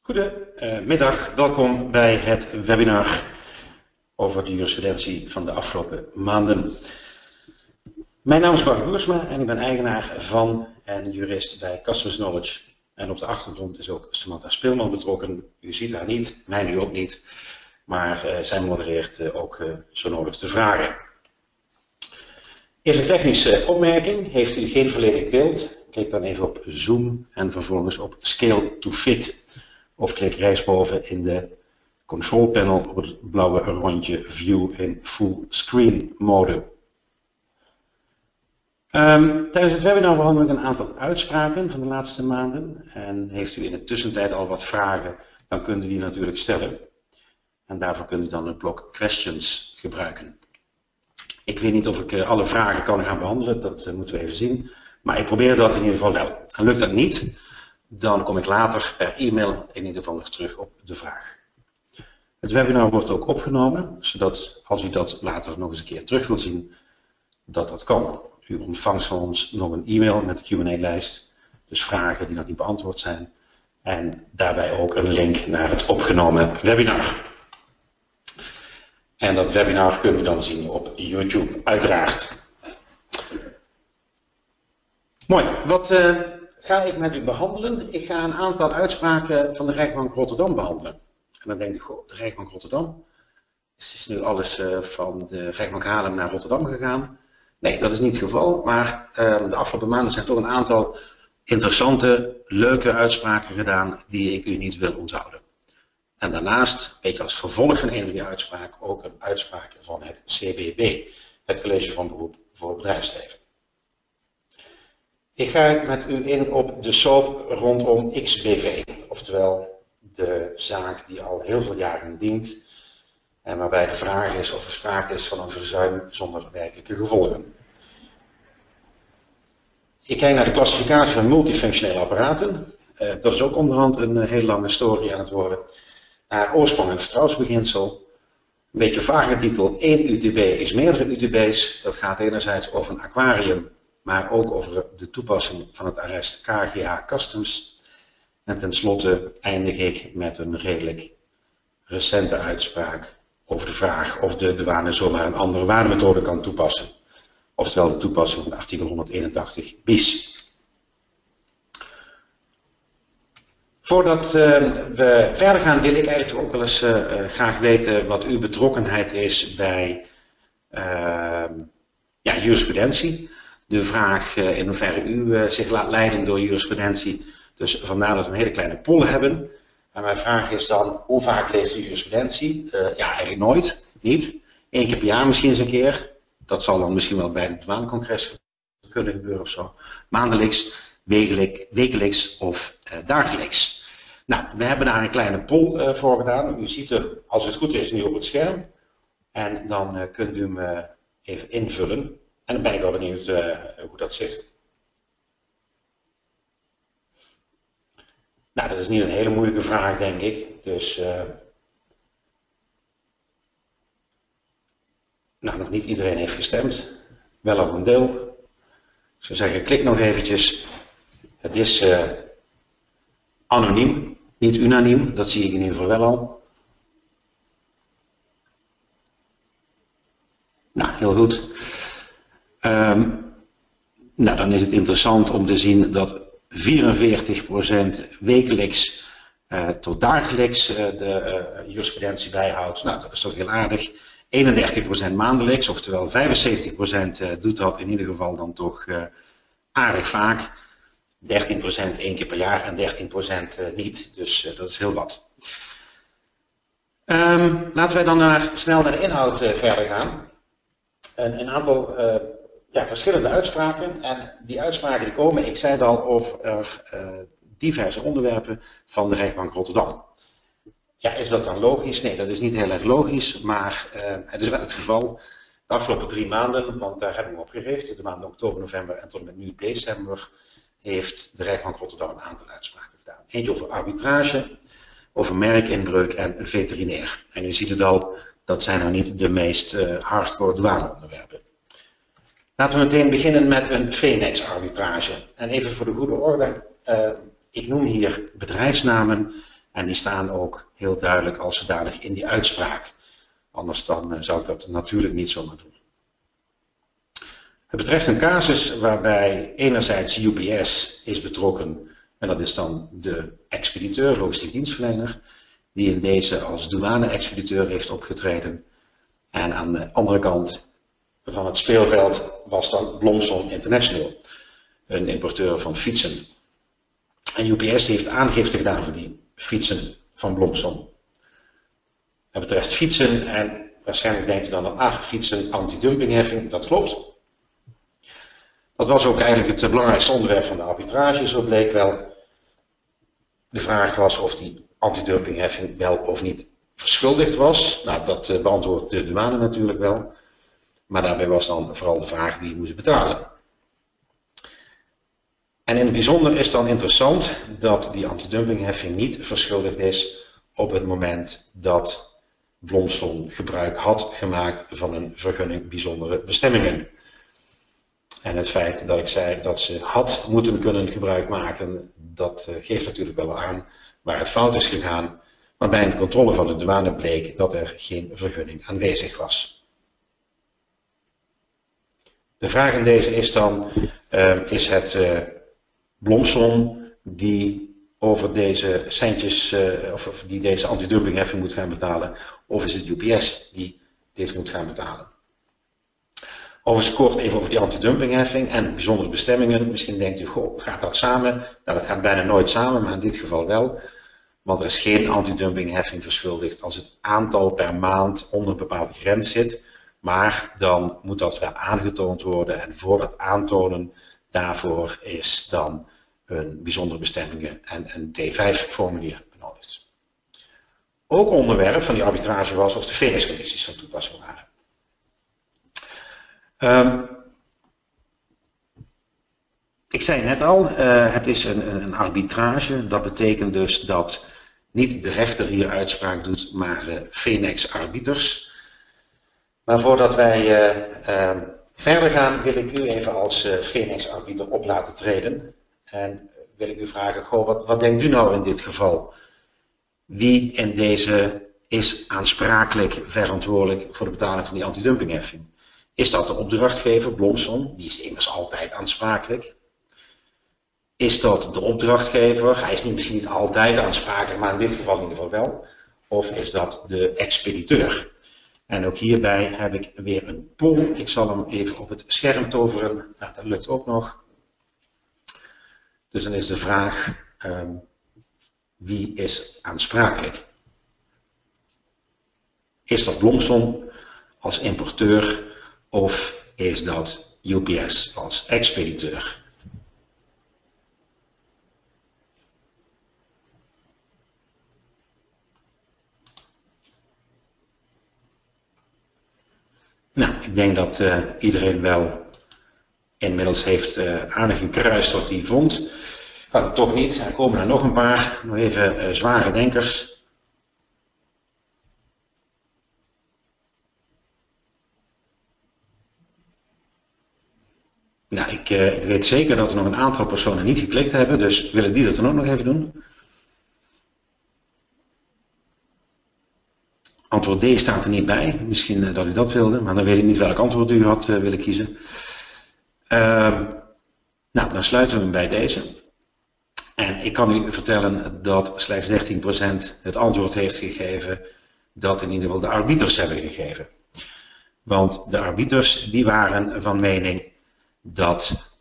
Goedemiddag, welkom bij het webinar over de jurisprudentie van de afgelopen maanden. Mijn naam is Bart Boersma en ik ben eigenaar van en jurist bij Customs Knowledge. En op de achtergrond is ook Samantha Speelman betrokken. U ziet haar niet, mij nu ook niet, maar zij modereert ook zo nodig de vragen. Eerst een technische opmerking. Heeft u geen volledig beeld? Klik dan even op Zoom en vervolgens op Scale to Fit. Of klik rechtsboven in de control panel op het blauwe rondje View in Full Screen mode. Tijdens het webinar behandel ik een aantal uitspraken van de laatste maanden. En heeft u in de tussentijd al wat vragen, dan kunt u die natuurlijk stellen. En daarvoor kunt u dan het blok Questions gebruiken. Ik weet niet of ik alle vragen kan gaan behandelen, dat moeten we even zien. Maar ik probeer dat in ieder geval wel. En lukt dat niet, dan kom ik later per e-mail in ieder geval nog terug op de vraag. Het webinar wordt ook opgenomen, zodat als u dat later nog eens een keer terug wilt zien, dat kan. U ontvangt van ons nog een e-mail met de Q&A-lijst, dus vragen die nog niet beantwoord zijn. En daarbij ook een link naar het opgenomen webinar. En dat webinar kunt u dan zien op YouTube, uiteraard. Mooi, wat ga ik met u behandelen? Ik ga een aantal uitspraken van de rechtbank Rotterdam behandelen. En dan denk ik, goh, de rechtbank Rotterdam, is nu alles van de rechtbank Haarlem naar Rotterdam gegaan? Nee, dat is niet het geval, maar de afgelopen maanden zijn toch een aantal interessante, leuke uitspraken gedaan die ik u niet wil onthouden. En daarnaast, een beetje als vervolg van een van die uitspraken, ook een uitspraak van het CBB, het College van Beroep voor Bedrijfsleven. Ik ga met u in op de soap rondom XBV, oftewel de zaak die al heel veel jaren dient en waarbij de vraag is of er sprake is van een verzuim zonder werkelijke gevolgen. Ik kijk naar de klassificatie van multifunctionele apparaten. Dat is ook onderhand een heel lange story aan het worden. Naar oorsprong en vertrouwensbeginsel. Een beetje vage titel, 1 UTB is meerdere UTB's. Dat gaat enerzijds over een aquarium, maar ook over de toepassing van het arrest KGH Customs. En tenslotte eindig ik met een redelijk recente uitspraak over de vraag of de douane zomaar een andere waardemethode kan toepassen. Oftewel de toepassing van artikel 181 bis. Voordat we verder gaan wil ik eigenlijk ook wel eens graag weten wat uw betrokkenheid is bij jurisprudentie. De vraag in hoeverre u zich laat leiden door jurisprudentie. Dus vandaar dat we een hele kleine poll hebben. En mijn vraag is dan, hoe vaak leest u jurisprudentie? Ja, eigenlijk nooit. Niet. 1 keer per jaar misschien eens een keer. Dat zal dan misschien wel bij het douanecongres kunnen gebeuren of zo. Maandelijks, wekelijks of dagelijks. Nou, we hebben daar een kleine poll voor gedaan. U ziet er, als het goed is, nu op het scherm. En dan kunt u hem even invullen. En dan ben ik wel benieuwd hoe dat zit. Nou, dat is niet een hele moeilijke vraag, denk ik. Dus, nou, nog niet iedereen heeft gestemd. Wel op een deel. Ik zou zeggen, klik nog eventjes. Het is anoniem, niet unaniem. Dat zie ik in ieder geval wel al. Nou, heel goed. Nou, dan is het interessant om te zien dat 44% wekelijks tot dagelijks de jurisprudentie bijhoudt. Nou, dat is toch heel aardig. 31% maandelijks, oftewel 75% doet dat in ieder geval dan toch aardig vaak. 13% 1 keer per jaar en 13% niet, dus dat is heel wat. Laten wij dan snel naar de inhoud verder gaan. Een aantal verschillende uitspraken en die uitspraken die komen, ik zei het al, over diverse onderwerpen van de rechtbank Rotterdam. Ja, is dat dan logisch? Nee, dat is niet heel erg logisch, maar het is wel het geval. De afgelopen 3 maanden, want daar hebben we op gericht, de maanden oktober, november en tot en met nu december, heeft de rechtbank Rotterdam een aantal uitspraken gedaan. Eentje over arbitrage, over merkinbreuk en veterinair. En u ziet het al, dat zijn nou niet de meest hardcore douaneonderwerpen. Laten we meteen beginnen met een veenetsarbitrage. En even voor de goede orde, ik noem hier bedrijfsnamen En die staan ook heel duidelijk als zodanig in die uitspraak. Anders dan zou ik dat natuurlijk niet zomaar doen. Het betreft een casus waarbij enerzijds UPS is betrokken, en dat is dan de expediteur, logistiek dienstverlener, die in deze als douane-expediteur heeft opgetreden. En aan de andere kant van het speelveld was dan Blomson International, een importeur van fietsen. En UPS heeft aangifte gedaan voor die fietsen van Blomson. Dat betreft fietsen, en waarschijnlijk denkt u dan aan, fietsen, antidumpingheffing, dat klopt. Dat was ook eigenlijk het belangrijkste onderwerp van de arbitrage, zo bleek wel. De vraag was of die antidumpingheffing wel of niet verschuldigd was. Nou, dat beantwoordt de douane natuurlijk wel. Maar daarbij was dan vooral de vraag wie moest betalen. En in het bijzonder is dan interessant dat die antidumpingheffing niet verschuldigd is op het moment dat Blomson gebruik had gemaakt van een vergunning bijzondere bestemmingen. En het feit dat ik zei dat ze had moeten kunnen gebruik maken, dat geeft natuurlijk wel aan waar het fout is gegaan. Maar bij een controle van de douane bleek dat er geen vergunning aanwezig was. De vraag in deze is dan, is het Blomson die over deze centjes, of die deze antidumpingheffing moet gaan betalen, of is het UPS die dit moet gaan betalen? Overigens kort even over die antidumpingheffing en bijzondere bestemmingen. Misschien denkt u, goh, gaat dat samen? Nou, dat gaat bijna nooit samen, maar in dit geval wel. Want er is geen antidumpingheffing verschuldigd als het aantal per maand onder een bepaalde grens zit. Maar dan moet dat wel aangetoond worden en voor dat aantonen, daarvoor is dan een bijzondere bestemmingen en een T5-formulier benodigd. Ook onderwerp van die arbitrage was of de Phoenix-condities van toepassing waren. Ik zei net al, het is een arbitrage. Dat betekent dus dat niet de rechter hier uitspraak doet, maar Phoenix arbiters. Maar voordat wij verder gaan, wil ik u even als Phoenix arbiter op laten treden. En wil ik u vragen, goh, wat denkt u nou in dit geval? Wie in deze is aansprakelijk verantwoordelijk voor de betaling van die antidumpingheffing? Is dat de opdrachtgever, Blomson? Die is immers altijd aansprakelijk. Is dat de opdrachtgever? Hij is misschien niet altijd aansprakelijk, maar in dit geval in ieder geval wel. Of is dat de expediteur? En ook hierbij heb ik weer een poll. Ik zal hem even op het scherm toveren. Nou, dat lukt ook nog. Dus dan is de vraag, wie is aansprakelijk? Is dat Blomson als importeur of is dat UPS als expediteur? Nou, ik denk dat iedereen wel inmiddels heeft aangekruist wat hij vond. Maar toch niet, er komen er nog een paar, nog even zware denkers. Nou, ik weet zeker dat er nog een aantal personen niet geklikt hebben, dus willen die dat dan ook nog even doen? Antwoord D staat er niet bij, misschien dat u dat wilde, maar dan weet ik niet welk antwoord u had willen kiezen. Nou, dan sluiten we hem bij deze. En ik kan u vertellen dat slechts 13% het antwoord heeft gegeven dat in ieder geval de arbiters hebben gegeven. Want de arbiters die waren van mening dat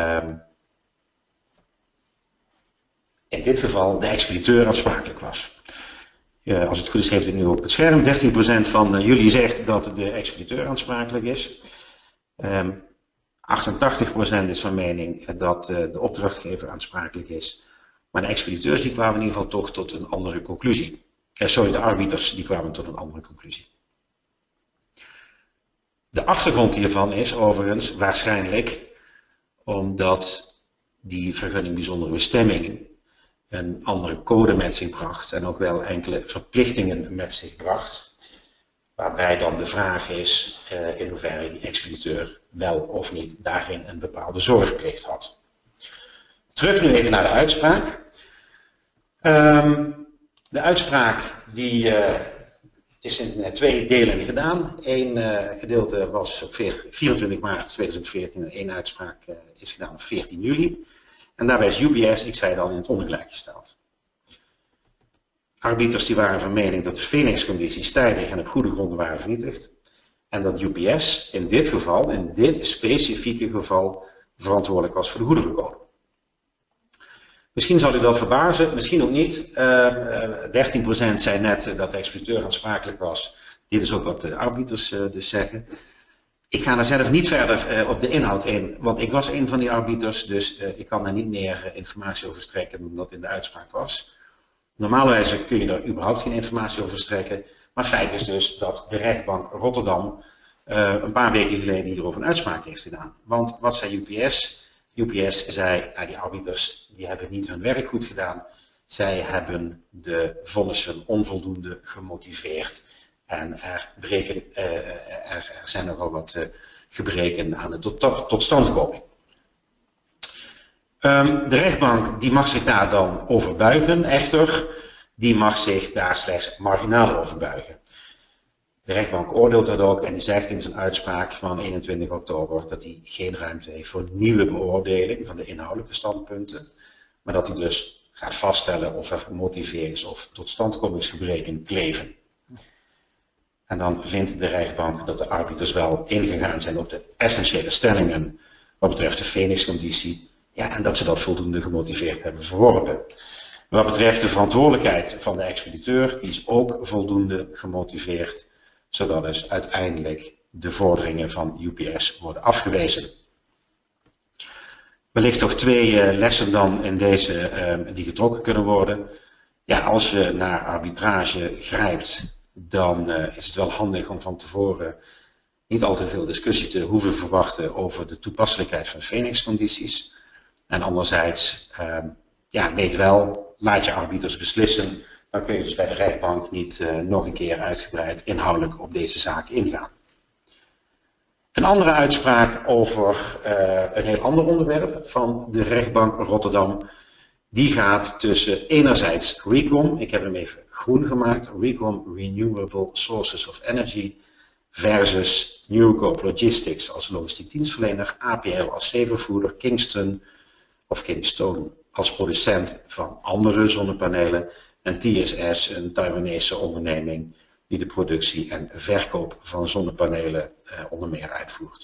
in dit geval de expediteur aansprakelijk was. Als het goed is heeft u nu op het scherm. 13% van jullie zegt dat de expediteur aansprakelijk is. 88% is van mening dat de opdrachtgever aansprakelijk is. Maar de expediteurs die kwamen in ieder geval toch tot een andere conclusie. De arbiters die kwamen tot een andere conclusie. De achtergrond hiervan is overigens waarschijnlijk omdat die vergunning bijzondere bestemming een andere code met zich bracht en ook wel enkele verplichtingen met zich bracht. Waarbij dan de vraag is in hoeverre die expediteur wel of niet daarin een bepaalde zorgplicht had. Terug nu even naar de uitspraak. De uitspraak die is in 2 delen gedaan. Eén gedeelte was op 24 maart 2014 en 1 uitspraak is gedaan op 14 juli. En daarbij is UBS, ik zei het al, in het ongelijk gesteld. Arbiters die waren van mening dat de Phoenix-condities tijdig en op goede gronden waren vernietigd. En dat UBS in dit geval, in dit specifieke geval, verantwoordelijk was voor de goederencode. Misschien zal u dat verbazen, misschien ook niet. 13% zei net dat de expediteur aansprakelijk was. Dit is ook wat de arbiters dus zeggen. Ik ga daar zelf niet verder op de inhoud in, want ik was een van die arbiters, dus ik kan daar niet meer informatie over verstrekken dan dat in de uitspraak was. Normalerwijze kun je daar überhaupt geen informatie over verstrekken, maar feit is dus dat de rechtbank Rotterdam een paar weken geleden hierover een uitspraak heeft gedaan. Want wat zei UPS? UPS zei, die arbiters die hebben niet hun werk goed gedaan. Zij hebben de vonnissen onvoldoende gemotiveerd. En er zijn nogal wat gebreken aan de totstandkoming. De rechtbank die mag zich daar dan over buigen, echter, die mag zich daar slechts marginaal over buigen. De rechtbank oordeelt dat ook en die zegt in zijn uitspraak van 21 oktober dat hij geen ruimte heeft voor nieuwe beoordeling van de inhoudelijke standpunten, maar dat hij dus gaat vaststellen of er motiverings- of totstandkomingsgebreken kleven. En dan vindt de rechtbank dat de arbiters wel ingegaan zijn op de essentiële stellingen wat betreft de Phoenix-conditie, ja, en dat ze dat voldoende gemotiveerd hebben verworpen. Wat betreft de verantwoordelijkheid van de expediteur, die is ook voldoende gemotiveerd, zodat dus uiteindelijk de vorderingen van UPS worden afgewezen. Wellicht toch 2 lessen dan in deze die getrokken kunnen worden. Ja, als je naar arbitrage grijpt, dan is het wel handig om van tevoren niet al te veel discussie te hoeven verwachten over de toepasselijkheid van Phoenix-condities. En anderzijds, weet wel, laat je arbiters beslissen. Dan kun je dus bij de rechtbank niet nog een keer uitgebreid inhoudelijk op deze zaak ingaan. Een andere uitspraak over een heel ander onderwerp van de rechtbank Rotterdam. Die gaat tussen enerzijds RECOM, ik heb hem even groen gemaakt, RECOM Renewable Sources of Energy, versus Newcope Logistics als logistiek dienstverlener, APL als zeevervoerder, Kingston of Kingstone als producent van andere zonnepanelen en TSS, een Taiwanese onderneming die de productie en verkoop van zonnepanelen onder meer uitvoert.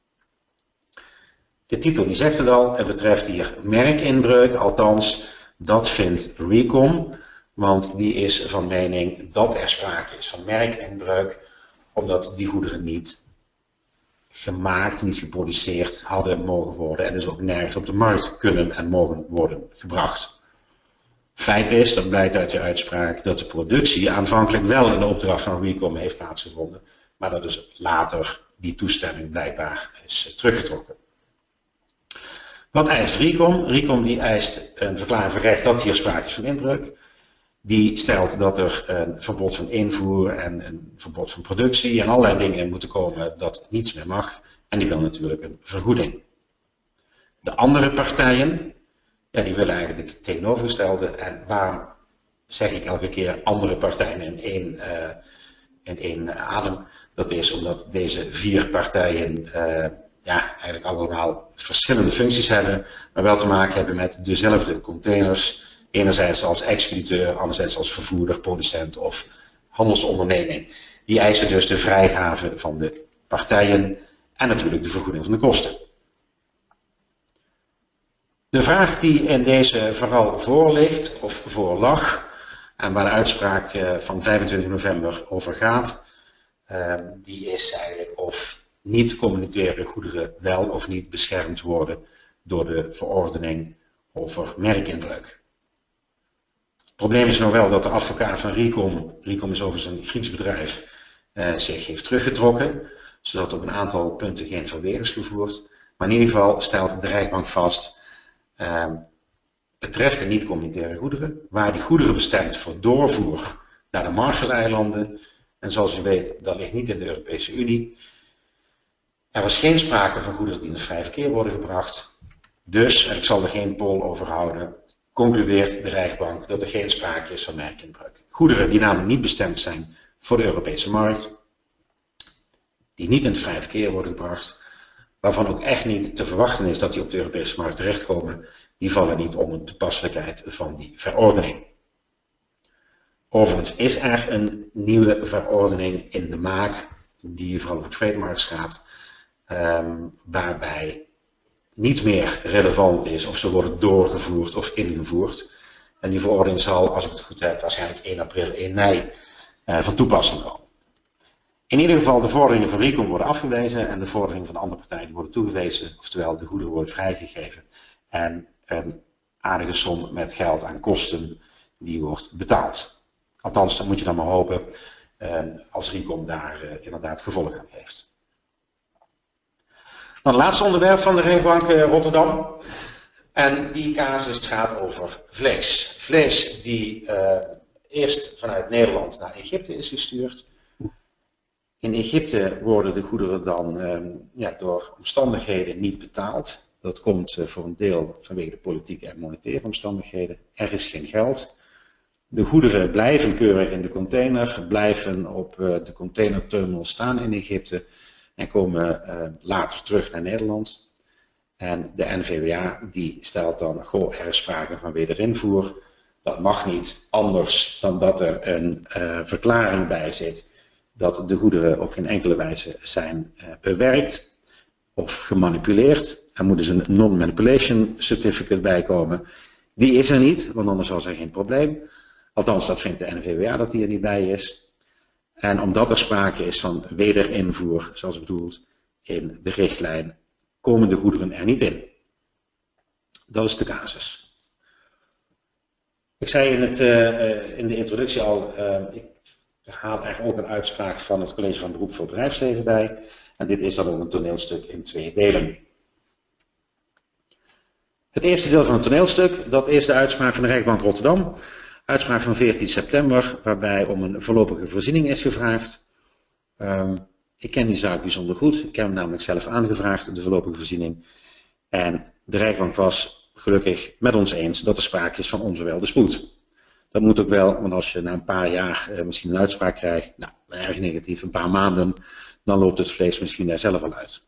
De titel die zegt het al, het betreft hier merkinbreuk, althans dat vindt RECOM, want die is van mening dat er sprake is van merkinbreuk, omdat die goederen niet gemaakt, niet geproduceerd hadden mogen worden en dus ook nergens op de markt kunnen en mogen worden gebracht. Feit is, dat blijkt uit de uitspraak, dat de productie aanvankelijk wel in de opdracht van RECOM heeft plaatsgevonden, maar dat dus later die toestemming blijkbaar is teruggetrokken. Wat eist RECOM? RECOM die eist een verklaring van recht dat hier sprake is van inbreuk. Die stelt dat er een verbod van invoer en een verbod van productie en allerlei dingen in moeten komen dat niets meer mag. En die wil natuurlijk een vergoeding. De andere partijen, ja, die willen eigenlijk het tegenovergestelde. En waarom zeg ik elke keer andere partijen in één adem? Dat is omdat deze 4 partijen eigenlijk allemaal verschillende functies hebben, maar wel te maken hebben met dezelfde containers. Enerzijds als expediteur, anderzijds als vervoerder, producent of handelsonderneming. Die eisen dus de vrijgave van de partijen en natuurlijk de vergoeding van de kosten. De vraag die in deze vooral voor ligt, of voorlag, en waar de uitspraak van 25 november over gaat, die is eigenlijk of niet communitaire goederen wel of niet beschermd worden door de verordening over merkinbreuk. Het probleem is nog wel dat de advocaat van RECOM is overigens een Grieks bedrijf, zich heeft teruggetrokken, zodat op een aantal punten geen verweer is gevoerd. Maar in ieder geval stelt de rechtbank vast, betreft de niet-communitaire goederen, waar die goederen bestemd voor doorvoer naar de Marshalleilanden, en zoals u weet, dat ligt niet in de Europese Unie. Er was geen sprake van goederen die in het vrij verkeer worden gebracht. Dus, en ik zal er geen poll over houden, concludeert de rechtbank dat er geen sprake is van merkinbreuk. Goederen die namelijk niet bestemd zijn voor de Europese markt, die niet in het vrije verkeer worden gebracht, waarvan ook echt niet te verwachten is dat die op de Europese markt terechtkomen, die vallen niet onder de toepasselijkheid van die verordening. Overigens is er een nieuwe verordening in de maak, die vooral over trademarks gaat, waarbij niet meer relevant is of ze worden doorgevoerd of ingevoerd. En die verordening zal, als ik het goed heb, waarschijnlijk 1 april, 1 mei van toepassing komen. In ieder geval, de vorderingen van RECOM worden afgewezen en de vorderingen van de andere partijen worden toegewezen, oftewel de goederen worden vrijgegeven en een aardige som met geld aan kosten die wordt betaald. Althans, dat moet je dan maar hopen als RECOM daar inderdaad gevolg aan heeft. Dan het laatste onderwerp van de rechtbank Rotterdam. En die casus gaat over vlees. Vlees die eerst vanuit Nederland naar Egypte is gestuurd. In Egypte worden de goederen dan door omstandigheden niet betaald. Dat komt voor een deel vanwege de politieke en monetaire omstandigheden. Er is geen geld. De goederen blijven keurig in de container, blijven op de containerterminal staan in Egypte en komen later terug naar Nederland. En de NVWA die stelt dan, goh, er is sprake van wederinvoer. Dat mag niet anders dan dat er een verklaring bij zit dat de goederen op geen enkele wijze zijn bewerkt of gemanipuleerd. Er moet dus een non-manipulation certificate bij komen. Die is er niet, want anders was er geen probleem. Althans, dat vindt de NVWA dat die er niet bij is. En omdat er sprake is van wederinvoer, zoals bedoeld in de richtlijn, komen de goederen er niet in. Dat is de casus. Ik zei in de introductie al, ik haal eigenlijk ook een uitspraak van het College van Beroep voor Bedrijfsleven bij. En dit is dan ook een toneelstuk in 2 delen. Het eerste deel van het toneelstuk, dat is de uitspraak van de rechtbank Rotterdam. Uitspraak van 14 september, waarbij om een voorlopige voorziening is gevraagd. Ik ken die zaak bijzonder goed. Ik heb hem namelijk zelf aangevraagd, de voorlopige voorziening. En de rechtbank was gelukkig met ons eens dat er sprake is van onverwijlde spoed. Dat moet ook wel, want als je na een paar jaar misschien een uitspraak krijgt, nou, erg negatief, een paar maanden, dan loopt het vlees misschien daar zelf al uit.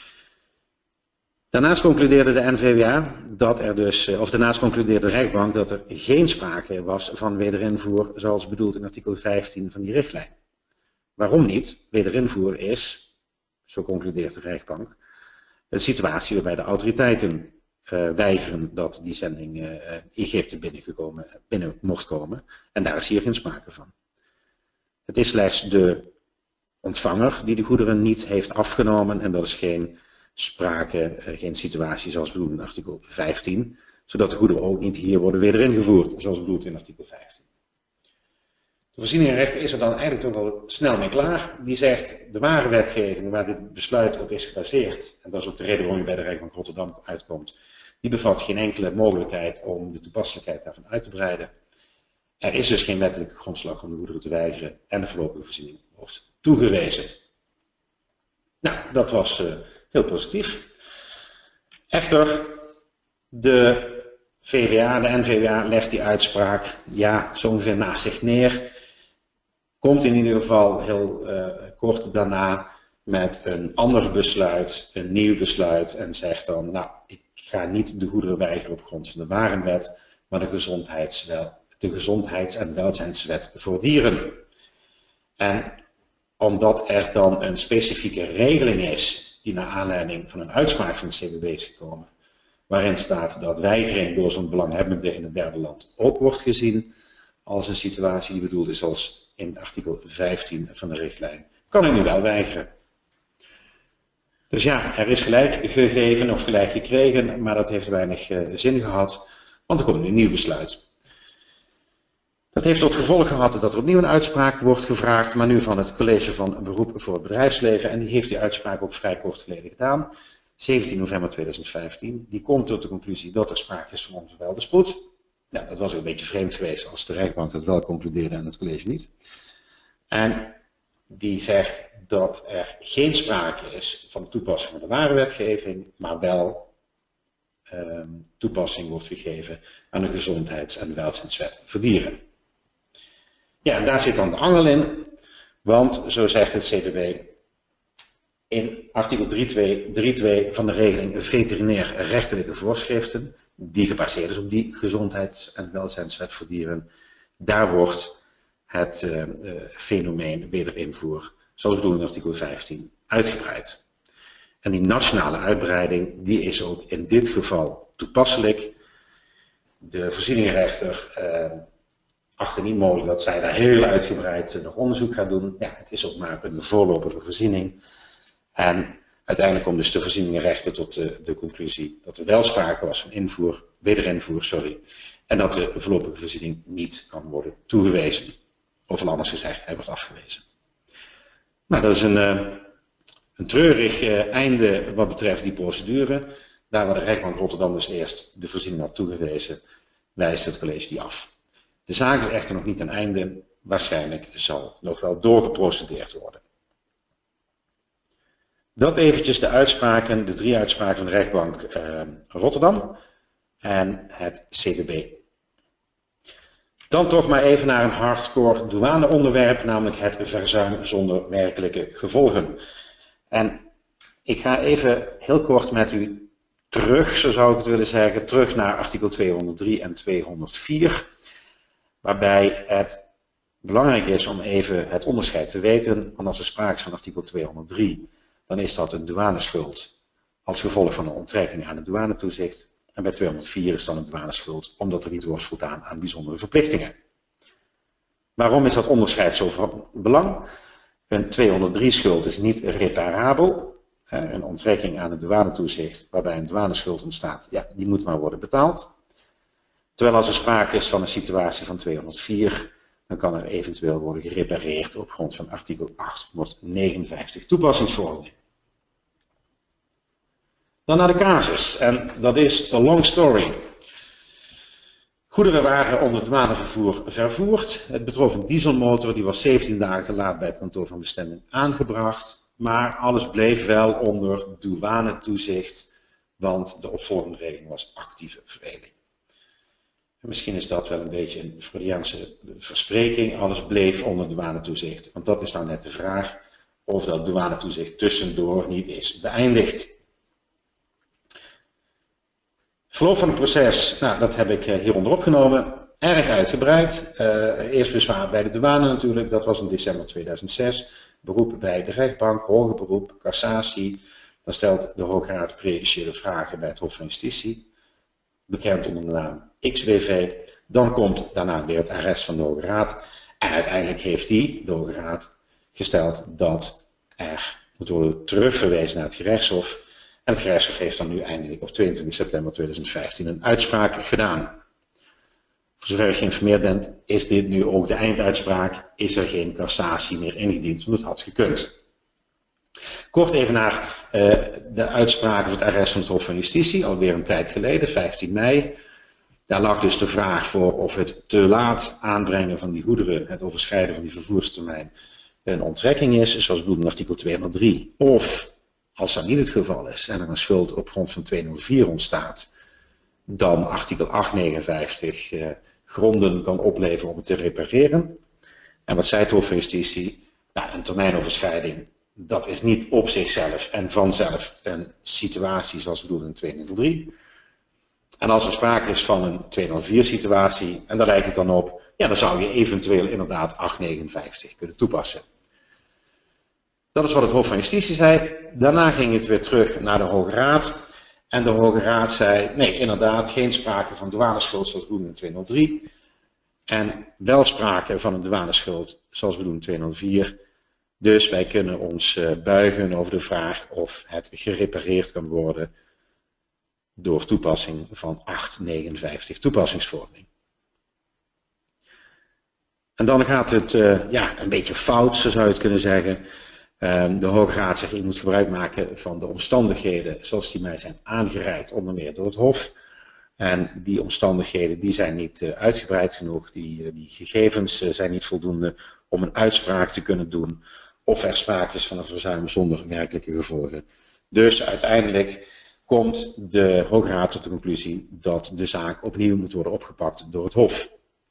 Daarnaast concludeerde de NVWA dat er dus, of daarnaast concludeerde de rechtbank dat er geen sprake was van wederinvoer zoals bedoeld in artikel 15 van die richtlijn. Waarom niet? Wederinvoer is, zo concludeert de rechtbank, een situatie waarbij de autoriteiten weigeren dat die zending Egypte binnen mocht komen en daar is hier geen sprake van. Het is slechts de ontvanger die de goederen niet heeft afgenomen en dat is geen sprake, geen situatie zoals bedoeld in artikel 15, zodat de goederen ook niet hier worden weer ingevoerd, zoals bedoeld in artikel 15. De voorzieningenrechter is er dan eigenlijk toch wel snel mee klaar. Die zegt, de ware wetgeving waar dit besluit op is gebaseerd, en dat is ook de reden waarom je bij de rechtbank Rotterdam uitkomt, die bevat geen enkele mogelijkheid om de toepasselijkheid daarvan uit te breiden. Er is dus geen wettelijke grondslag om de goederen te weigeren en de voorlopige voorziening wordt toegewezen. Nou, dat was heel positief. Echter, de VWA, de NVWA legt die uitspraak ja, zo ongeveer naast zich neer. Komt in ieder geval heel kort daarna met een ander besluit, een nieuw besluit en zegt dan, nou, ik ga niet de goederen weigeren op grond van de warenwet, maar de gezondheids- en welzijnswet voor dieren. En omdat er dan een specifieke regeling is die naar aanleiding van een uitspraak van het CBB is gekomen, waarin staat dat weigering door zo'n belanghebbende in het derde land ook wordt gezien als een situatie die bedoeld is als in artikel 15 van de richtlijn, kan ik nu wel weigeren. Dus ja, er is gelijk gegeven of gelijk gekregen, maar dat heeft weinig zin gehad, want er komt nu een nieuw besluit. Dat heeft tot gevolg gehad dat er opnieuw een uitspraak wordt gevraagd, maar nu van het College van Beroep voor het Bedrijfsleven. En die heeft die uitspraak ook vrij kort geleden gedaan, 17 november 2015. Die komt tot de conclusie dat er sprake is van onverwijlde spoed. Nou, dat was ook een beetje vreemd geweest als de rechtbank dat wel concludeerde en het college niet. En die zegt dat er geen sprake is van de toepassing van de ware wetgeving, maar wel toepassing wordt gegeven aan de gezondheids- en welzijnswet voor dieren. Ja, en daar zit dan de angel in, want zo zegt het CDW in artikel 3.2 van de regeling veterinair rechtelijke voorschriften, die gebaseerd is op die gezondheids- en welzijnswet voor dieren, daar wordt het fenomeen wederinvoer, zoals bedoeld in artikel 15, uitgebreid. En die nationale uitbreiding, die is ook in dit geval toepasselijk. De voorzieningenrechter acht het niet mogelijk dat zij daar heel uitgebreid nog onderzoek gaat doen. Ja, het is ook maar een voorlopige voorziening. En uiteindelijk komt dus de voorzieningenrechter tot de conclusie dat er wel sprake was van wederinvoer, en dat de voorlopige voorziening niet kan worden toegewezen. Of anders gezegd, hij wordt afgewezen. Nou, dat is een treurig einde wat betreft die procedure. Daar waar de rechtbank Rotterdam dus eerst de voorziening had toegewezen, wijst het college die af. De zaak is echter nog niet een einde. Waarschijnlijk zal nog wel doorgeprocedeerd worden. Dat eventjes de uitspraken, de 3 uitspraken van de rechtbank Rotterdam en het CDB. Dan toch maar even naar een hardcore douaneonderwerp, namelijk het verzuim zonder werkelijke gevolgen. En ik ga even heel kort met u terug, zo zou ik het willen zeggen, terug naar artikel 203 en 204, waarbij het belangrijk is om even het onderscheid te weten. Want als er sprake is van artikel 203, dan is dat een douaneschuld als gevolg van een onttrekking aan het douanetoezicht. En bij 204 is dan een douaneschuld omdat er niet wordt voldaan aan bijzondere verplichtingen. Waarom is dat onderscheid zo van belang? Een 203 schuld is niet reparabel. Een onttrekking aan het douanetoezicht waarbij een douaneschuld ontstaat, ja, die moet maar worden betaald. Terwijl als er sprake is van een situatie van 204, dan kan er eventueel worden gerepareerd op grond van artikel 859 toepassingsverordening. Dan naar de casus, en dat is a long story. Goederen waren onder douanevervoer vervoerd. Het betrof een dieselmotor, die was 17 dagen te laat bij het kantoor van bestemming aangebracht. Maar alles bleef wel onder douanetoezicht, want de opvolgende regeling was actieve veredeling. Misschien is dat wel een beetje een Freudiaanse verspreking, alles bleef onder douanetoezicht. Want dat is nou net de vraag of dat douanetoezicht tussendoor niet is beëindigd. Verloop van het proces, nou, dat heb ik hieronder opgenomen. Erg uitgebreid. Eerst bezwaar bij de douane natuurlijk, dat was in december 2006. Beroep bij de rechtbank, hoger beroep, cassatie. Dan stelt de Hoge Raad prejudiciële vragen bij het Hof van Justitie. Bekend onder de naam XWV. Dan komt daarna weer het arrest van de Hoge Raad. En uiteindelijk heeft de Hoge Raad gesteld dat er moet worden terugverwezen naar het gerechtshof. En het gerechtshof heeft dan nu eindelijk op 22 september 2015 een uitspraak gedaan. Voor zover je geïnformeerd bent, is dit nu ook de einduitspraak. Is er geen cassatie meer ingediend, want het had gekund. Kort even naar de uitspraak of het arrest van het Hof van Justitie, alweer een tijd geleden, 15 mei. Daar lag dus de vraag voor of het te laat aanbrengen van die goederen, het overschrijden van die vervoerstermijn, een onttrekking is, zoals bedoeld in artikel 203. Of, als dat niet het geval is en er een schuld op grond van 204 ontstaat, dan artikel 859 gronden kan opleveren om het te repareren. En wat zei het Hof van Justitie? Nou, een termijnoverschrijding, dat is niet op zichzelf en vanzelf een situatie zoals we doen in 203. En als er sprake is van een 204 situatie, en daar lijkt het dan op, ja, dan zou je eventueel inderdaad 859 kunnen toepassen. Dat is wat het Hof van Justitie zei. Daarna ging het weer terug naar de Hoge Raad. En de Hoge Raad zei, nee, inderdaad, geen sprake van douaneschuld zoals we doen in 203. En wel sprake van een douaneschuld zoals we doen in 204. Dus wij kunnen ons buigen over de vraag of het gerepareerd kan worden door toepassing van 859 toepassingsverordening. En dan gaat het ja, een beetje fout, zo zou je het kunnen zeggen. De Hoge Raad zegt, je moet gebruik maken van de omstandigheden zoals die mij zijn aangereikt, onder meer door het Hof. En die omstandigheden die zijn niet uitgebreid genoeg, die gegevens zijn niet voldoende om een uitspraak te kunnen doen of er sprake is van een verzuim zonder werkelijke gevolgen. Dus uiteindelijk komt de Hoge Raad tot de conclusie dat de zaak opnieuw moet worden opgepakt door het Hof.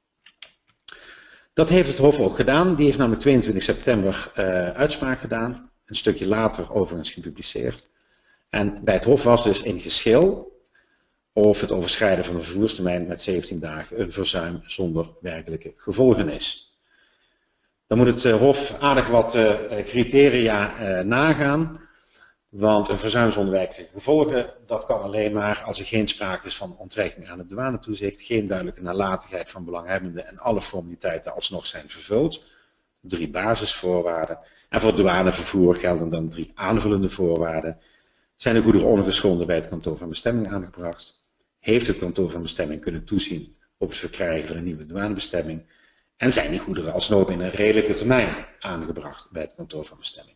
Dat heeft het Hof ook gedaan. Die heeft namelijk 22 september uitspraak gedaan. Een stukje later overigens gepubliceerd. En bij het Hof was dus in geschil of het overschrijden van de vervoerstermijn met 17 dagen een verzuim zonder werkelijke gevolgen is. Dan moet het Hof aardig wat criteria nagaan. Want een verzuim zonder werkelijke gevolgen, dat kan alleen maar als er geen sprake is van onttrekking aan het douanetoezicht, geen duidelijke nalatigheid van belanghebbenden en alle formaliteiten alsnog zijn vervuld. 3 basisvoorwaarden. En voor douanevervoer gelden dan 3 aanvullende voorwaarden. Zijn de goederen ongeschonden bij het kantoor van bestemming aangebracht? Heeft het kantoor van bestemming kunnen toezien op het verkrijgen van een nieuwe douanebestemming? En zijn die goederen alsnog in een redelijke termijn aangebracht bij het kantoor van bestemming?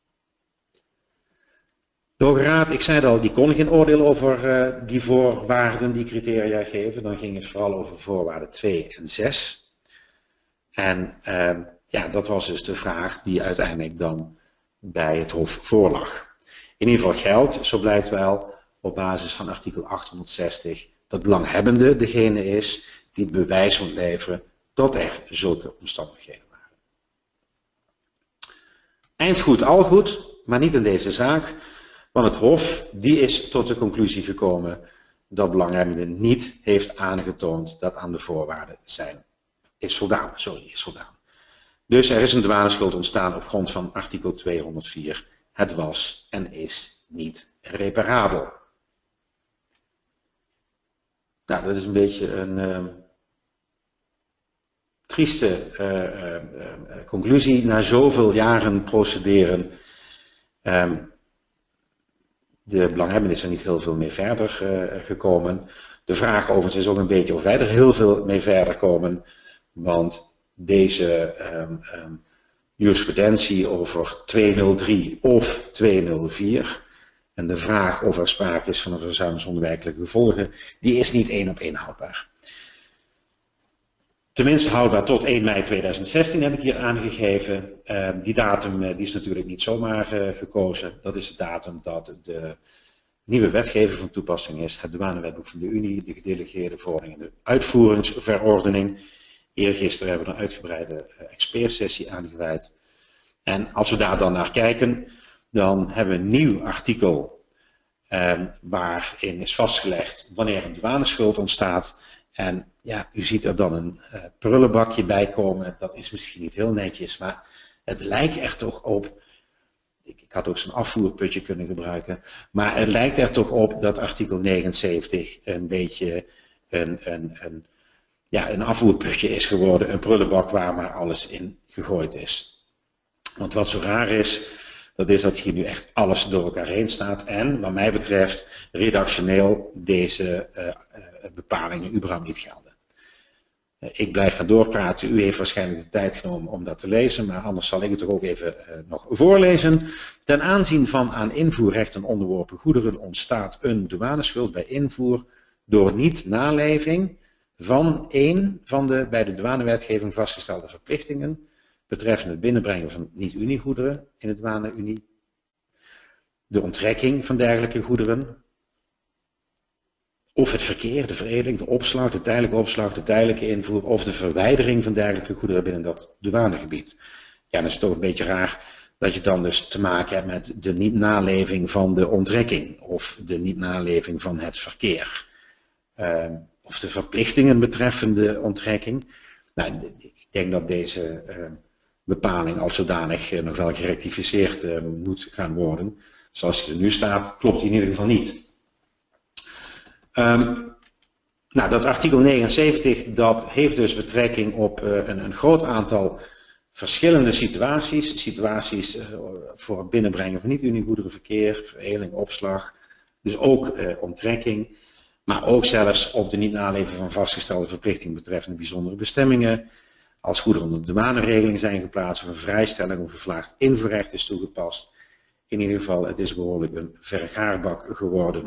De Hoge Raad, ik zei het al, die kon geen oordeel over die voorwaarden, die criteria geven. Dan ging het vooral over voorwaarden 2 en 6. En ja, dat was dus de vraag die uiteindelijk dan bij het Hof voorlag. In ieder geval geldt, zo blijkt wel, op basis van artikel 860, dat belanghebbende degene is die het bewijs moet leveren dat er zulke omstandigheden waren. Eind goed, al goed, maar niet in deze zaak. Want het Hof die is tot de conclusie gekomen dat belanghebbende niet heeft aangetoond dat aan de voorwaarden is voldaan. Dus er is een douaneschuld ontstaan op grond van artikel 204. Het was en is niet reparabel. Nou, dat is een beetje een trieste conclusie na zoveel jaren procederen. De belanghebbende is er niet heel veel mee verder gekomen. De vraag overigens is ook een beetje of wij er heel veel mee verder komen. Want deze jurisprudentie over 203 of 204 en de vraag of er sprake is van een verzuim zonder werkelijke gevolgen, die is niet 1 op 1 houdbaar. Tenminste houdbaar tot 1 mei 2016 heb ik hier aangegeven. Die datum die is natuurlijk niet zomaar gekozen. Dat is de datum dat de nieuwe wetgeving van toepassing is. Het douanewetboek van de Unie, de gedelegeerde verordening en de uitvoeringsverordening. Eergisteren hebben we een uitgebreide expertsessie aangewijd. En als we daar dan naar kijken, dan hebben we een nieuw artikel waarin is vastgelegd wanneer een douaneschuld ontstaat. En ja, u ziet er dan een prullenbakje bij komen. Dat is misschien niet heel netjes, maar het lijkt er toch op. Ik had ook zo'n afvoerputje kunnen gebruiken. Maar het lijkt er toch op dat artikel 79 een beetje een afvoerputje is geworden. Een prullenbak waar maar alles in gegooid is. Want wat zo raar is, dat is dat hier nu echt alles door elkaar heen staat. En wat mij betreft redactioneel deze bepalingen überhaupt niet gelden. Ik blijf maar doorpraten. U heeft waarschijnlijk de tijd genomen om dat te lezen, maar anders zal ik het er ook even nog voorlezen. Ten aanzien van aan invoerrechten onderworpen goederen ontstaat een douaneschuld bij invoer door niet-naleving van een van de bij de douanewetgeving vastgestelde verplichtingen betreffende het binnenbrengen van niet-Uniegoederen in de douane-Unie, de onttrekking van dergelijke goederen, of het verkeer, de veredeling, de opslag, de tijdelijke invoer of de verwijdering van dergelijke goederen binnen dat douanegebied. Ja, dan is het toch een beetje raar dat je dan dus te maken hebt met de niet-naleving van de onttrekking of de niet-naleving van het verkeer. Of de verplichtingen betreffende onttrekking. Nou, ik denk dat deze bepaling als zodanig nog wel gerectificeerd moet gaan worden. Zoals die er nu staat, klopt die in ieder geval niet. Nou, dat artikel 79 dat heeft dus betrekking op een groot aantal verschillende situaties. Situaties voor het binnenbrengen van niet-Uniegoederen, verkeer, veredeling, opslag. Dus ook onttrekking. Maar ook zelfs op de niet naleving van vastgestelde verplichtingen betreffende bijzondere bestemmingen. Als goederen onder de douaneregeling zijn geplaatst of een vrijstelling of gevlaagd invoerrecht is toegepast. In ieder geval, het is behoorlijk een vergaarbak geworden.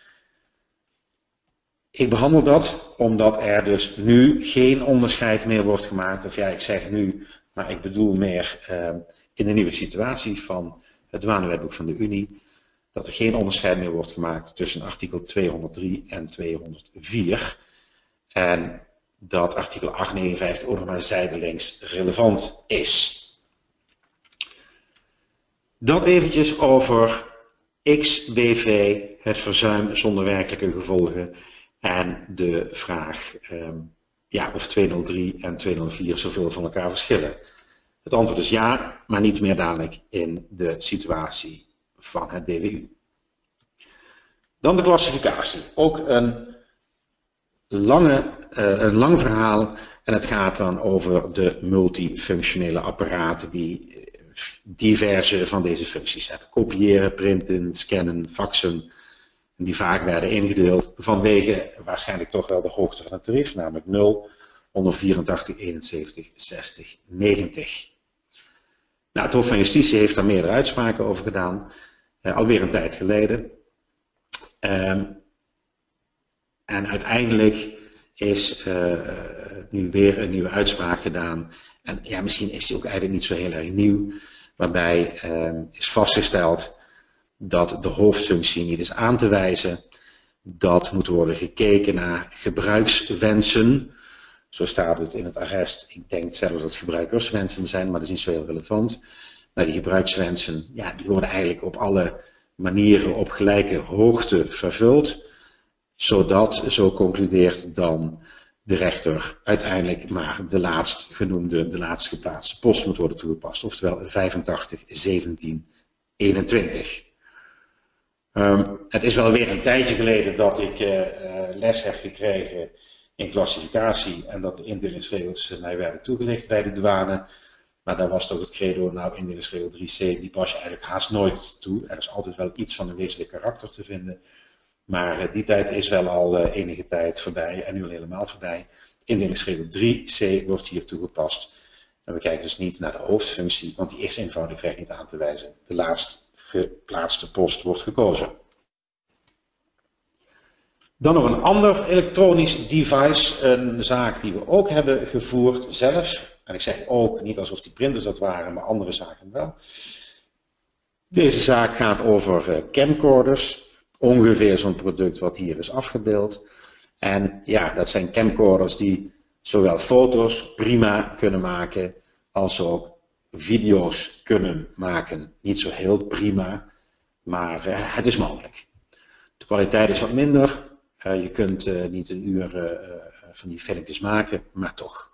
Ik behandel dat omdat er dus nu geen onderscheid meer wordt gemaakt. Of ja, ik zeg nu, maar ik bedoel meer in de nieuwe situatie van het douanewetboek van de Unie. dat er geen onderscheid meer wordt gemaakt tussen artikel 203 en 204. En dat artikel 859 ook nog maar zijdelings relevant is. Dat eventjes over XBV, het verzuim zonder werkelijke gevolgen, en de vraag of 203 en 204 zoveel van elkaar verschillen. Het antwoord is ja, maar niet meer dadelijk in de situatie van het DWU. Dan de klassificatie. Ook een lang verhaal en het gaat dan over de multifunctionele apparaten die diverse van deze functies hebben. Kopiëren, printen, scannen, faxen. Die vaak werden ingedeeld vanwege waarschijnlijk toch wel de hoogte van het tarief, namelijk 0, 184, 71, 60, 90. Nou, het Hof van Justitie heeft daar meerdere uitspraken over gedaan, alweer een tijd geleden. En uiteindelijk is nu weer een nieuwe uitspraak gedaan. En ja, misschien is die ook eigenlijk niet zo heel erg nieuw, waarbij is vastgesteld dat de hoofdfunctie niet is aan te wijzen. Dat moet worden gekeken naar gebruikswensen. Zo staat het in het arrest. Ik denk zelfs dat het gebruikerswensen zijn, maar dat is niet zo heel relevant. Maar die gebruikswensen, ja, die worden eigenlijk op alle manieren op gelijke hoogte vervuld. Zodat, zo concludeert dan de rechter, uiteindelijk maar de laatst genoemde, de laatst geplaatste post moet worden toegepast. Oftewel 85, 17, 21. Het is wel weer een tijdje geleden dat ik les heb gekregen in klassificatie en dat de indelingsregels mij werden toegelicht bij de douane. Maar daar was toch het credo, nou indelingsregel 3c, die pas je eigenlijk haast nooit toe. Er is altijd wel iets van een wezenlijk karakter te vinden. Maar die tijd is wel al enige tijd voorbij en nu al helemaal voorbij. Indelingsregel 3c wordt hier toegepast. En we kijken dus niet naar de hoofdfunctie, want die is eenvoudigweg niet aan te wijzen. De laatst geplaatste post wordt gekozen. Dan nog een ander elektronisch device, een zaak die we ook hebben gevoerd zelf. En ik zeg ook, niet alsof die printers dat waren, maar andere zaken wel. Deze zaak gaat over camcorders, ongeveer zo'n product wat hier is afgebeeld. En ja, dat zijn camcorders die zowel foto's prima kunnen maken, als ook video's kunnen maken. Niet zo heel prima, maar het is mogelijk. De kwaliteit is wat minder. Je kunt niet een uur van die filmpjes maken, maar toch.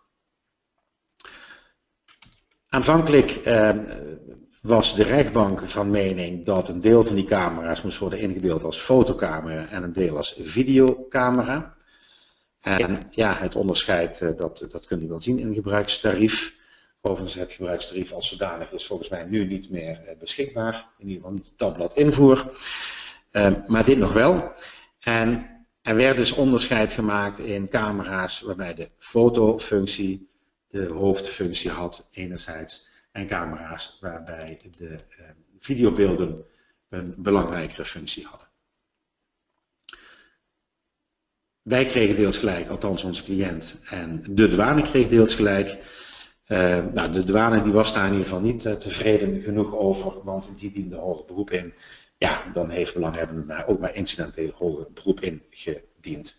Aanvankelijk was de rechtbank van mening dat een deel van die camera's moest worden ingedeeld als fotocamera en een deel als videocamera. En ja, het onderscheid, dat kunt u wel zien in het gebruikstarief. Overigens, het gebruikstarief als zodanig is volgens mij nu niet meer beschikbaar. In ieder geval niet het tabblad invoer. Maar dit nog wel. En er werd dus onderscheid gemaakt in camera's waarbij de fotofunctie de hoofdfunctie had enerzijds. En camera's waarbij de videobeelden een belangrijkere functie hadden. Wij kregen deels gelijk, althans onze cliënt, en de douane kreeg deels gelijk. Nou, de douane die was daar in ieder geval niet tevreden genoeg over, want die diende hoger beroep in. Ja, dan heeft belanghebbende daar ook maar incidenteel hoger beroep in gediend.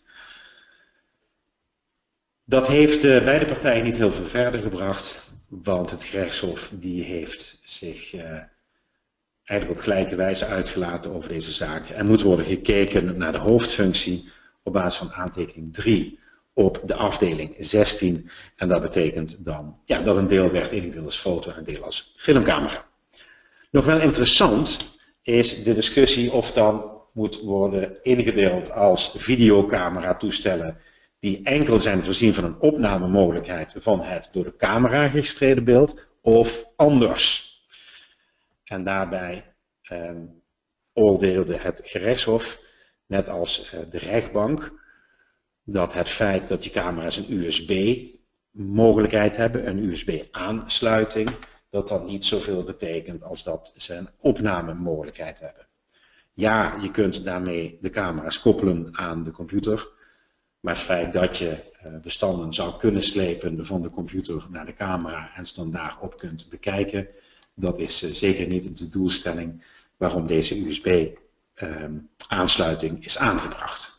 Dat heeft beide partijen niet heel veel verder gebracht, want het gerechtshof die heeft zich eigenlijk op gelijke wijze uitgelaten over deze zaak. Er moet worden gekeken naar de hoofdfunctie op basis van aantekening 3 op de afdeling 16. En dat betekent dan ja, dat een deel werd ingedeeld als foto en een deel als filmcamera. Nog wel interessant is de discussie of dan moet worden ingedeeld als videocamera toestellen die enkel zijn voorzien van een opnamemogelijkheid van het door de camera geregistreerde beeld of anders. En daarbij oordeelde het gerechtshof, net als de rechtbank, dat het feit dat die camera's een USB-mogelijkheid hebben, een USB-aansluiting, dat dat niet zoveel betekent als dat ze een opnamemogelijkheid hebben. Ja, je kunt daarmee de camera's koppelen aan de computer, maar het feit dat je bestanden zou kunnen slepen van de computer naar de camera en ze dan daarop kunt bekijken, dat is zeker niet de doelstelling waarom deze USB aansluiting is aangebracht.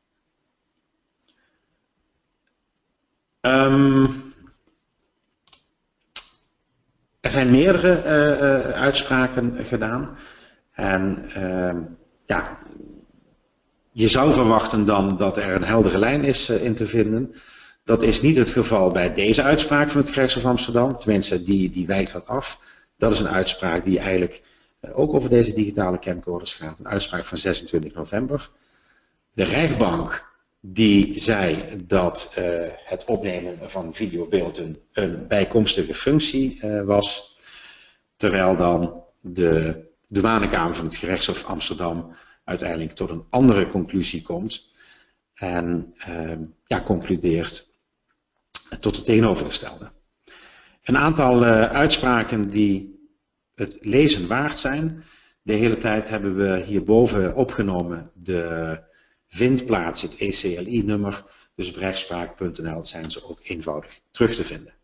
Er zijn meerdere uitspraken gedaan. En ja, je zou verwachten dan dat er een heldere lijn is in te vinden. Dat is niet het geval bij deze uitspraak van het Gerechtshof Amsterdam. Tenminste, die wijkt wat af. Dat is een uitspraak die eigenlijk ook over deze digitale camcorders gaat. Een uitspraak van 26 november. De rechtbank die zei dat het opnemen van videobeelden een bijkomstige functie was. Terwijl dan de douanekamer van het Gerechtshof Amsterdam uiteindelijk tot een andere conclusie komt. En ja, concludeert tot het tegenovergestelde. Een aantal uitspraken die het lezen waard zijn. De hele tijd hebben we hierboven opgenomen de vindplaats, het ECLI-nummer. Dus op rechtspraak.nl zijn ze ook eenvoudig terug te vinden.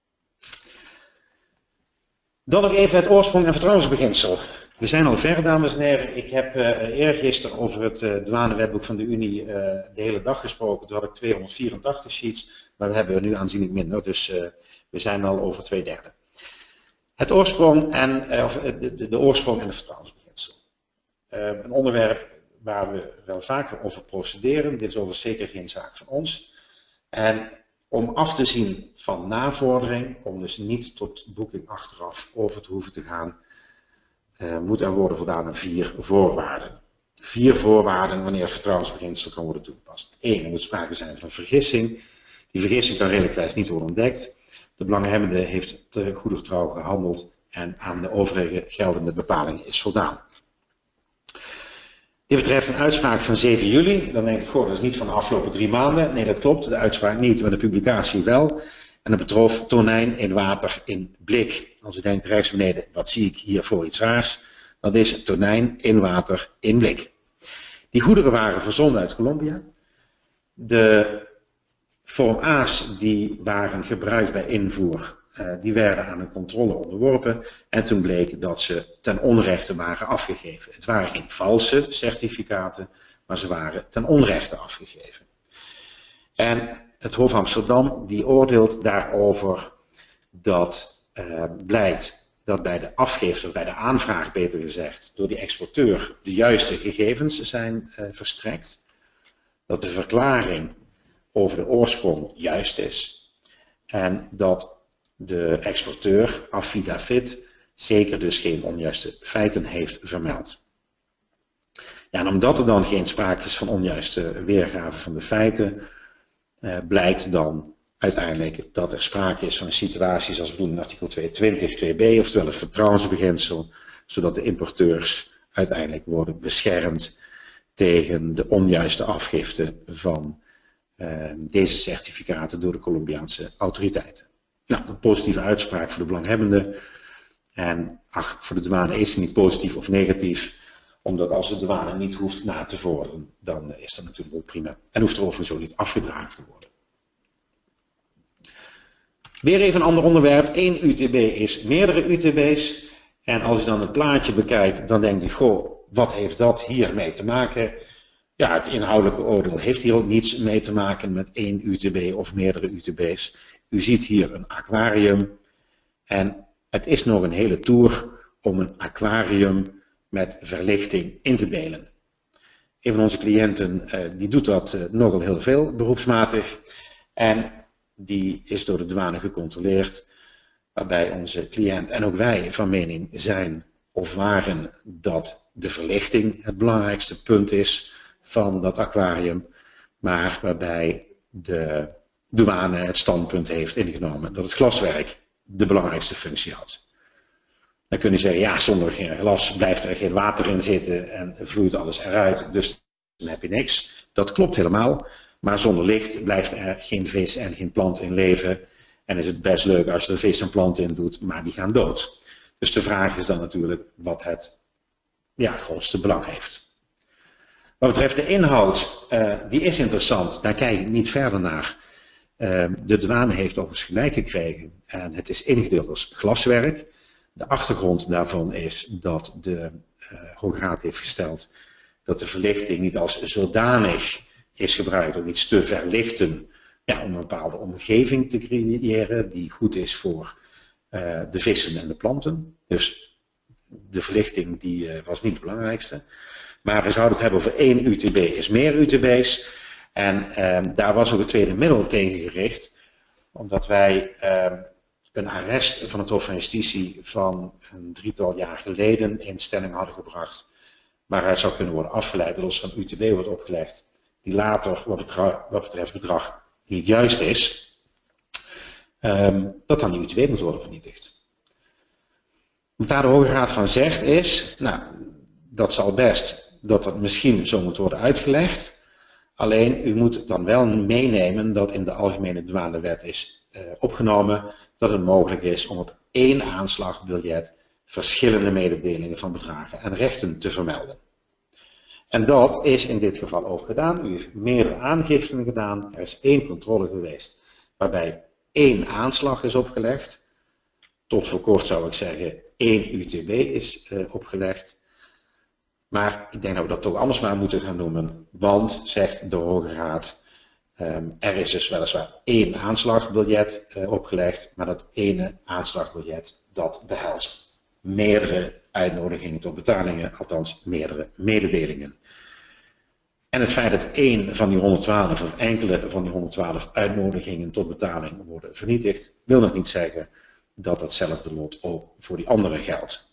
Dan nog even het oorsprong- en vertrouwensbeginsel. We zijn al ver, dames en heren. Ik heb eergisteren over het douanewetboek van de Unie de hele dag gesproken. Toen had ik 284 sheets, maar we hebben er nu aanzienlijk minder. Dus we zijn al over 2/3. Het oorsprong en, de oorsprong en het vertrouwensbeginsel. Een onderwerp waar we wel vaker over procederen. Dit is overigens zeker geen zaak van ons. En om af te zien van navordering, om dus niet tot boeking achteraf over te hoeven te gaan, moet er worden voldaan aan 4 voorwaarden. 4 voorwaarden wanneer het vertrouwensbeginsel kan worden toegepast. 1. Er moet sprake zijn van een vergissing. Die vergissing kan redelijkwijs niet worden ontdekt. De belanghebbende heeft te goede trouw gehandeld en aan de overige geldende bepalingen is voldaan. Dit betreft een uitspraak van 7 juli. Dan denk ik, goh, dat is niet van de afgelopen 3 maanden. Nee, dat klopt. De uitspraak niet, maar de publicatie wel. En dat betrof tonijn in water in blik. Als u denkt, rechts beneden, wat zie ik hier voor iets raars? Dat is tonijn in water in blik. Die goederen waren verzonden uit Colombia. De vorm A's die waren gebruikt bij invoer, die werden aan een controle onderworpen. En toen bleek dat ze ten onrechte waren afgegeven. Het waren geen valse certificaten, maar ze waren ten onrechte afgegeven. En het Hof Amsterdam die oordeelt daarover dat blijkt dat bij de afgifte, of bij de aanvraag beter gezegd, door die exporteur de juiste gegevens zijn verstrekt. Dat de verklaring over de oorsprong juist is. En dat de exporteur affidavit zeker dus geen onjuiste feiten heeft vermeld. Ja, en omdat er dan geen sprake is van onjuiste weergave van de feiten, blijkt dan uiteindelijk dat er sprake is van een situatie zoals we doen in artikel 22 2b, oftewel het vertrouwensbeginsel, zodat de importeurs uiteindelijk worden beschermd tegen de onjuiste afgifte van deze certificaten door de Colombiaanse autoriteiten. Nou, een positieve uitspraak voor de belanghebbenden. En ach, voor de douane is het niet positief of negatief, omdat als de douane niet hoeft na te vorderen, dan is dat natuurlijk ook prima. En hoeft er overigens ook niet afgedragen te worden. Weer even een ander onderwerp. 1 UTB is meerdere UTB's. En als je dan het plaatje bekijkt, dan denkt u, goh, wat heeft dat hiermee te maken? Ja, het inhoudelijke oordeel heeft hier ook niets mee te maken met 1 UTB of meerdere UTB's. U ziet hier een aquarium en het is nog een hele tour om een aquarium met verlichting in te delen. Een van onze cliënten die doet dat nogal heel veel beroepsmatig en die is door de douane gecontroleerd, waarbij onze cliënt en ook wij van mening zijn of waren dat de verlichting het belangrijkste punt is van dat aquarium, maar waarbij de douane het standpunt heeft ingenomen dat het glaswerk de belangrijkste functie had. Dan kun je zeggen, ja, zonder geen glas blijft er geen water in zitten en vloeit alles eruit, dus dan heb je niks. Dat klopt helemaal, maar zonder licht blijft er geen vis en geen plant in leven. En is het best leuk als je er vis en plant in doet, maar die gaan dood. Dus de vraag is dan natuurlijk wat het grootste belang heeft. Wat betreft de inhoud, die is interessant, daar kijk ik niet verder naar. De douane heeft overigens gelijk gekregen en het is ingedeeld als glaswerk. De achtergrond daarvan is dat de Hoge Raad heeft gesteld dat de verlichting niet als zodanig is gebruikt om iets te verlichten, ja, om een bepaalde omgeving te creëren die goed is voor de vissen en de planten. Dus de verlichting die was niet het belangrijkste. Maar we zouden het hebben over 1 UTB is meer UTB's. En daar was ook het tweede middel tegen gericht. Omdat wij een arrest van het Hof van Justitie van een 3-tal jaar geleden in stelling hadden gebracht. Waaruit zou kunnen worden afgeleid dat als er een UTB wordt opgelegd, die later wat betreft bedrag niet juist is, dat dan die UTB moet worden vernietigd. Wat daar de Hoge Raad van zegt is, nou, dat zal best dat dat misschien zo moet worden uitgelegd. Alleen u moet dan wel meenemen dat in de Algemene Douanewet is opgenomen dat het mogelijk is om op 1 aanslagbiljet verschillende mededelingen van bedragen en rechten te vermelden. En dat is in dit geval ook gedaan. U heeft meerdere aangiften gedaan. Er is 1 controle geweest waarbij 1 aanslag is opgelegd. Tot voor kort zou ik zeggen 1 UTB is opgelegd. Maar ik denk dat we dat toch anders maar moeten gaan noemen. Want, zegt de Hoge Raad, er is dus weliswaar 1 aanslagbiljet opgelegd. Maar dat ene aanslagbiljet dat behelst meerdere uitnodigingen tot betalingen. Althans meerdere mededelingen. En het feit dat 1 van die 112 of enkele van die 112 uitnodigingen tot betaling worden vernietigd, wil nog niet zeggen dat datzelfde lot ook voor die andere geldt.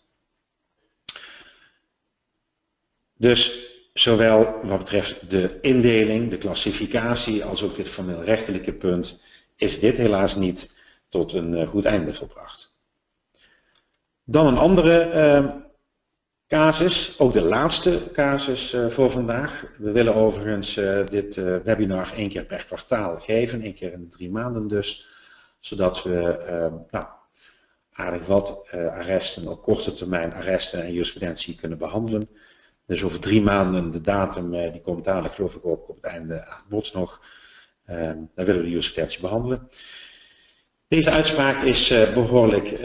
Dus zowel wat betreft de indeling, de klassificatie, als ook dit formeel rechtelijke punt, is dit helaas niet tot een goed einde volbracht. Dan een andere casus, ook de laatste casus voor vandaag. We willen overigens dit webinar 1 keer per kwartaal geven, 1 keer in de 3 maanden dus, zodat we aardig wat arresten, op korte termijn arresten en jurisprudentie kunnen behandelen. Dus over 3 maanden, de datum, die komt dadelijk geloof ik ook op het einde aan bod nog. Dan willen we de jurisprudentie behandelen. Deze uitspraak is behoorlijk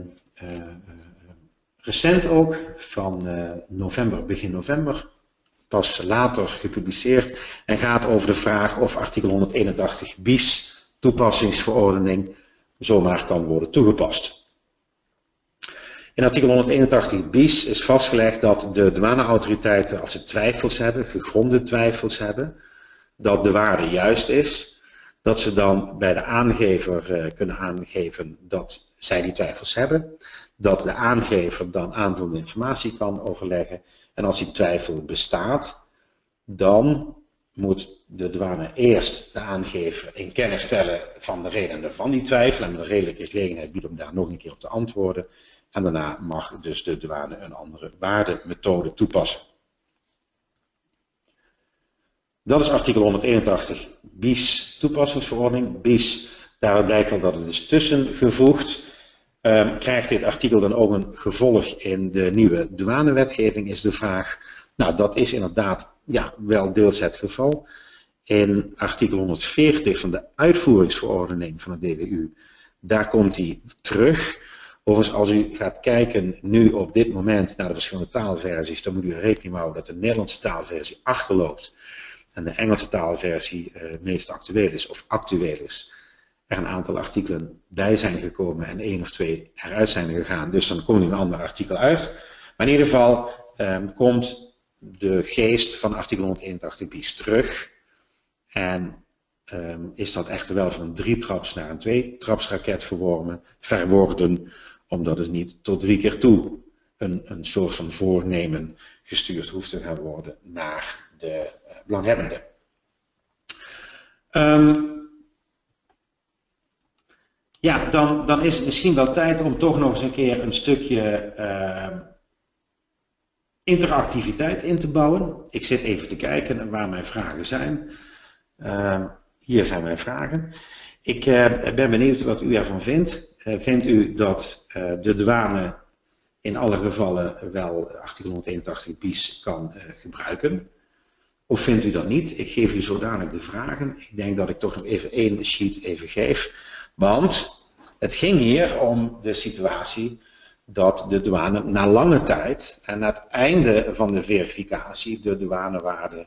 recent ook, van november, begin november. Pas later gepubliceerd en gaat over de vraag of artikel 181 bis toepassingsverordening zomaar kan worden toegepast. In artikel 181 bis is vastgelegd dat de douaneautoriteiten, als ze twijfels hebben, gegronde twijfels hebben, dat de waarde juist is, dat ze dan bij de aangever kunnen aangeven dat zij die twijfels hebben, dat de aangever dan aanvullende informatie kan overleggen en als die twijfel bestaat, dan moet de douane eerst de aangever in kennis stellen van de redenen van die twijfel en met een redelijke gelegenheid bieden om daar nog een keer op te antwoorden. En daarna mag dus de douane een andere waardemethode toepassen. Dat is artikel 181 bis toepassingsverordening. Bis, daaruit blijkt al dat het is tussengevoegd. Krijgt dit artikel dan ook een gevolg in de nieuwe douanewetgeving, is de vraag. Nou, dat is inderdaad wel deels het geval. In artikel 140 van de uitvoeringsverordening van het DWU, daar komt die terug. Overigens, als u gaat kijken nu op dit moment naar de verschillende taalversies, dan moet u rekening houden dat de Nederlandse taalversie achterloopt en de Engelse taalversie meest actueel is of actueel is. Er een aantal artikelen bij zijn gekomen en 1 of 2 eruit zijn gegaan, dus dan komt er een ander artikel uit. Maar in ieder geval komt de geest van artikel 181 bis terug en is dat echter wel van een 3-traps naar een 2-trapsraket verworden, omdat het niet tot 3 keer toe een soort van voornemen gestuurd hoeft te gaan worden naar de belanghebbende. Ja, dan is het misschien wel tijd om toch nog eens een keer een stukje interactiviteit in te bouwen. Ik zit even te kijken waar mijn vragen zijn. Hier zijn mijn vragen. Ik ben benieuwd wat u ervan vindt. Vindt u dat de douane in alle gevallen wel artikel 181 bis kan gebruiken? Of vindt u dat niet? Ik geef u zodanig de vragen. Ik denk dat ik toch nog even 1 sheet even geef. Want het ging hier om de situatie dat de douane na lange tijd en na het einde van de verificatie de douanewaarde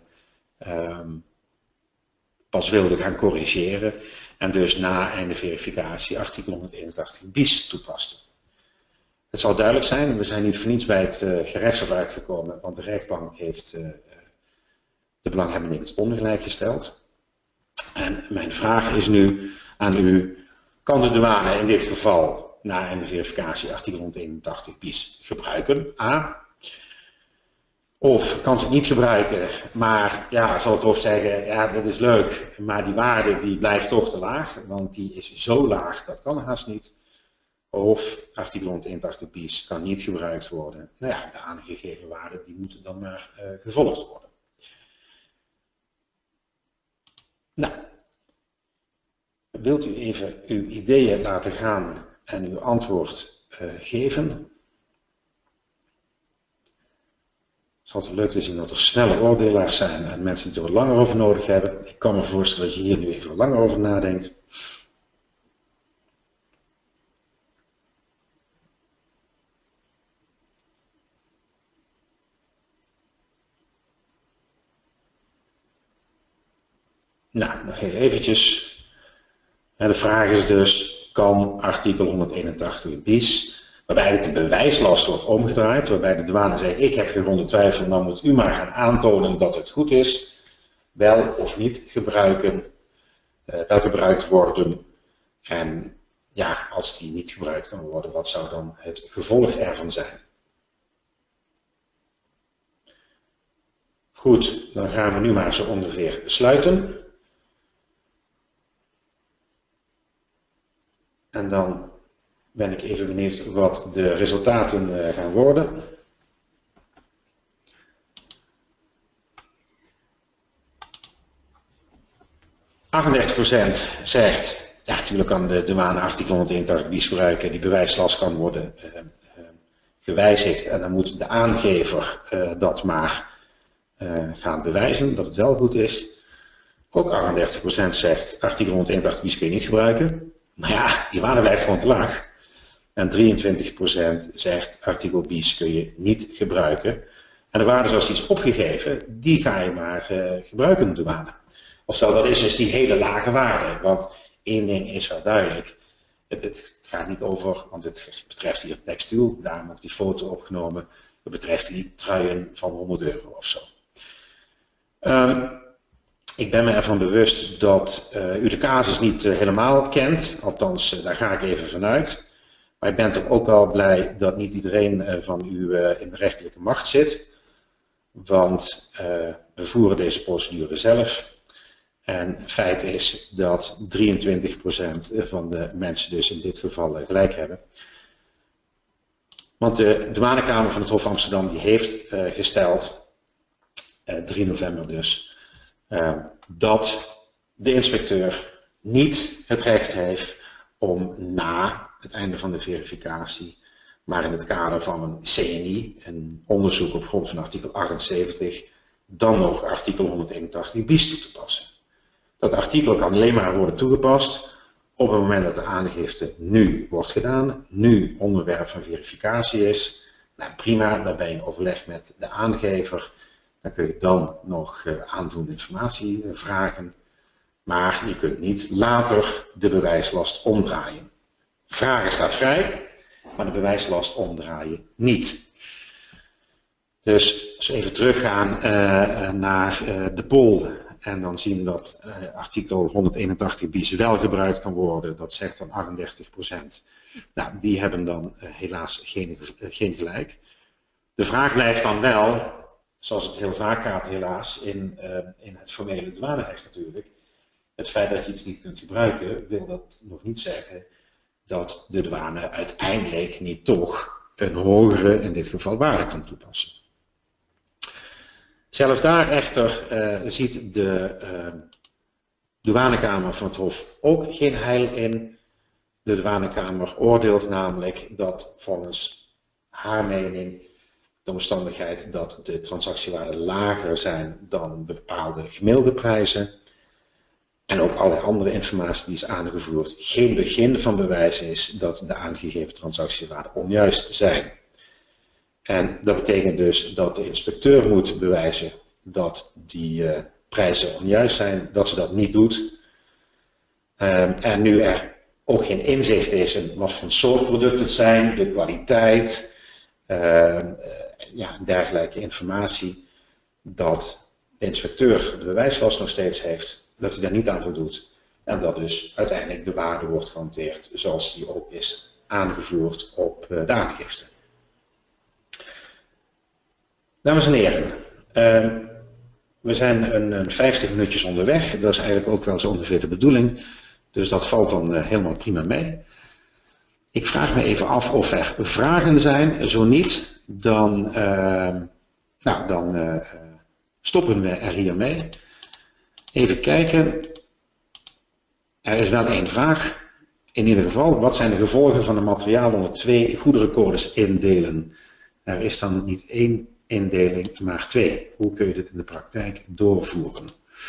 pas wilde gaan corrigeren en dus na einde verificatie artikel 181 bis toepaste. Het zal duidelijk zijn, we zijn niet voor niets bij het gerechtshof uitgekomen, want de rechtbank heeft de belanghebbenden in het ongelijk gesteld. En mijn vraag is nu aan u, kan de douane in dit geval na einde verificatie artikel 181 bis gebruiken? A. Of kan ze het niet gebruiken, maar ja, zal het Hof zeggen, ja dat is leuk, maar die waarde die blijft toch te laag, want die is zo laag, dat kan haast niet. Of artikel 181 bis kan niet gebruikt worden. Nou ja, de aangegeven waarden die moeten dan maar gevolgd worden. Nou, wilt u even uw ideeën laten gaan en uw antwoord geven? Het is altijd leuk te zien dat er snelle oordelaars zijn en mensen die er langer over nodig hebben. Ik kan me voorstellen dat je hier nu even langer over nadenkt. Nou, nog heel eventjes. De vraag is dus, kan artikel 181 bis, waarbij de bewijslast wordt omgedraaid, waarbij de douane zegt, ik heb gegronde twijfel, dan moet u maar gaan aantonen dat het goed is, wel of niet gebruiken, wel gebruikt worden. En ja, als die niet gebruikt kan worden, wat zou dan het gevolg ervan zijn? Goed, dan gaan we nu maar zo ongeveer sluiten. En dan ben ik even benieuwd wat de resultaten gaan worden. %38% zegt, ja natuurlijk kan de douane artikel 181 bis gebruiken, die bewijslast kan worden gewijzigd en dan moet de aangever dat maar gaan bewijzen, dat het wel goed is. Ook 38% zegt, artikel 181 bis kun je niet gebruiken. Maar ja, die waarde blijft gewoon te laag. En 23% zegt, artikel bis kun je niet gebruiken. En de waarde zoals die is opgegeven, die ga je maar gebruiken, de douane. Oftewel, dat is dus die hele lage waarde. Want één ding is wel duidelijk. Het gaat niet over, want het betreft hier textiel, daarom ook die foto opgenomen. Het betreft die truien van 100 euro of zo. Ik ben me ervan bewust dat u de casus niet helemaal kent, althans daar ga ik even vanuit. Maar ik ben toch ook wel blij dat niet iedereen van u in de rechterlijke macht zit. Want we voeren deze procedure zelf. En feit is dat 23% van de mensen dus in dit geval gelijk hebben. Want de douanekamer van het Hof Amsterdam die heeft gesteld, 3 november dus, dat de inspecteur niet het recht heeft om na het einde van de verificatie, maar in het kader van een CNI, een onderzoek op grond van artikel 78, dan nog artikel 181 bis toe te passen. Dat artikel kan alleen maar worden toegepast op het moment dat de aangifte nu wordt gedaan, nu onderwerp van verificatie is. Nou prima, dan ben je in overleg met de aangever. Dan kun je dan nog aanvullende informatie vragen. Maar je kunt niet later de bewijslast omdraaien. Vragen staat vrij, maar de bewijslast omdraaien niet. Dus als we even teruggaan naar de poll en dan zien dat artikel 181 bis wel gebruikt kan worden, dat zegt dan 38%. Nou, die hebben dan helaas geen gelijk. De vraag blijft dan wel, zoals het heel vaak gaat helaas in het formele douanerecht natuurlijk, het feit dat je iets niet kunt gebruiken, wil dat nog niet zeggen dat de douane uiteindelijk niet toch een hogere, in dit geval waarde, kan toepassen. Zelfs daar echter ziet de douanekamer van het Hof ook geen heil in. De douanekamer oordeelt namelijk dat volgens haar mening de omstandigheid dat de transactiewaarden lager zijn dan bepaalde gemiddelde prijzen, en ook allerlei andere informatie die is aangevoerd, geen begin van bewijs is dat de aangegeven transactiewaarden onjuist zijn. En dat betekent dus dat de inspecteur moet bewijzen dat die prijzen onjuist zijn, dat ze dat niet doet. En nu er ook geen inzicht is in wat voor soort producten het zijn, de kwaliteit, ja, dergelijke informatie, dat de inspecteur de bewijslast nog steeds heeft, dat hij daar niet aan voldoet. En dat dus uiteindelijk de waarde wordt gehanteerd zoals die ook is aangevoerd op de aangifte. Dames en heren, we zijn een 50 minuutjes onderweg. Dat is eigenlijk ook wel zo ongeveer de bedoeling. Dus dat valt dan helemaal prima mee. Ik vraag me even af of er vragen zijn. Zo niet, dan stoppen we er hiermee. Even kijken. Er is wel één vraag. In ieder geval, wat zijn de gevolgen van de materiaal onder 2 goederencodes indelen? Er is dan niet 1 indeling, maar 2. Hoe kun je dit in de praktijk doorvoeren?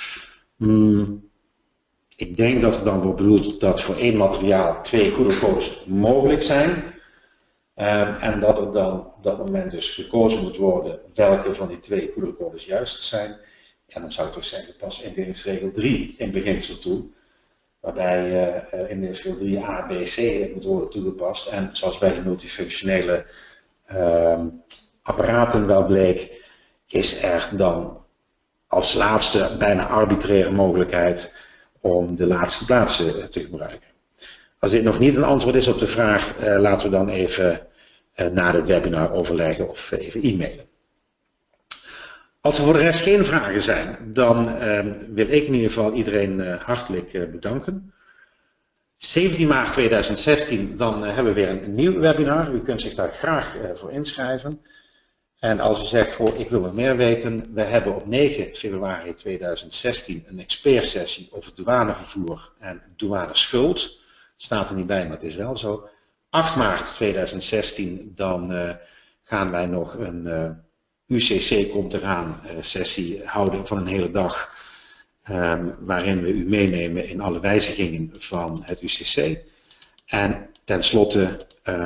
Ik denk dat er dan wordt bedoeld dat voor 1 materiaal 2 goederencodes mogelijk zijn. En dat er dan op dat moment dus gekozen moet worden welke van die 2 goederencodes juist zijn. En dan zou ik toch zeggen, pas indelingsregel 3 in beginsel toe. Waarbij indelingsregel 3a, b, c moet worden toegepast. En zoals bij de multifunctionele apparaten wel bleek, is er dan als laatste bijna arbitraire mogelijkheid om de laatste geplaatste te gebruiken. Als dit nog niet een antwoord is op de vraag, laten we dan even na het webinar overleggen of even e-mailen. Als er voor de rest geen vragen zijn, dan wil ik in ieder geval iedereen hartelijk bedanken. 17 maart 2016, dan hebben we weer een nieuw webinar. U kunt zich daar graag voor inschrijven. En als u zegt, goh, ik wil wat meer weten, we hebben op 9 februari 2016 een expertsessie over douanevervoer en douaneschuld. Staat er niet bij, maar het is wel zo. 8 maart 2016, dan gaan wij nog een UCC komt eraan sessie houden van een hele dag. Waarin we u meenemen in alle wijzigingen van het UCC. En tenslotte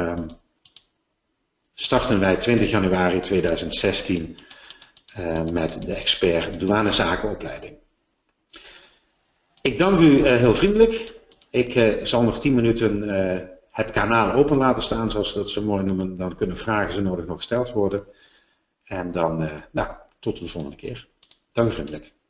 starten wij 20 januari 2016 met de expert douanezakenopleiding. Ik dank u heel vriendelijk. Ik zal nog 10 minuten het kanaal open laten staan, zoals we dat zo mooi noemen. Dan kunnen vragen zo nodig nog gesteld worden. En dan tot de volgende keer. Dank u vriendelijk.